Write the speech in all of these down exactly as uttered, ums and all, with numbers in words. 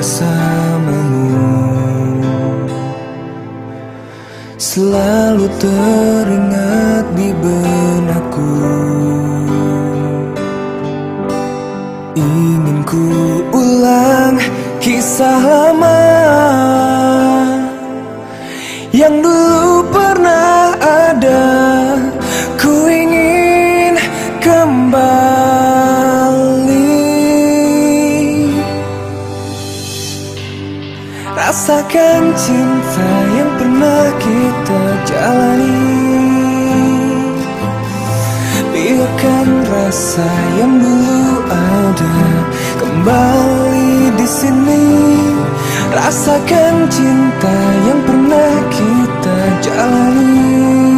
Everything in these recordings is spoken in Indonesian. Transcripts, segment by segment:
bersamamu selalu teringat di benakku. Ingin ku ulang kisah lama yang dulu pernah ada. Ku ingin kembali rasakan cinta yang pernah kita jalani. Biarkan rasa yang dulu ada kembali di sini. Rasakan cinta yang pernah kita jalani.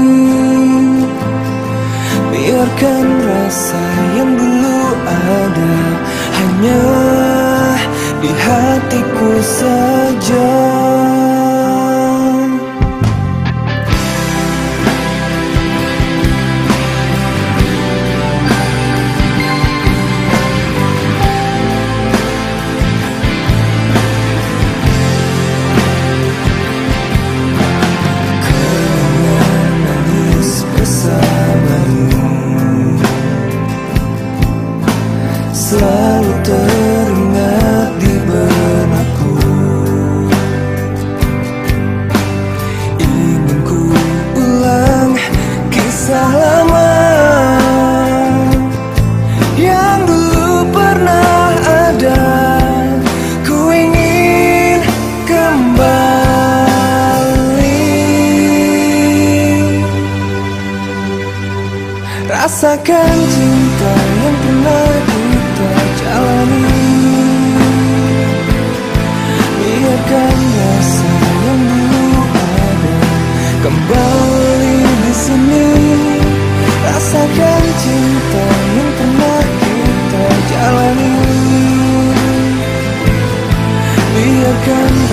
Biarkan rasa yang dulu ada hanya di hatiku saja. Selalu teringat di benakku. Ingin ku ulang kisah lama yang dulu pernah ada. Ku ingin kembali rasakan cinta yang pernah kita jalani. Biarkan rasa yang dulu ada kembali di sini. Rasakan cinta yang pernah kita jalani. Biarkan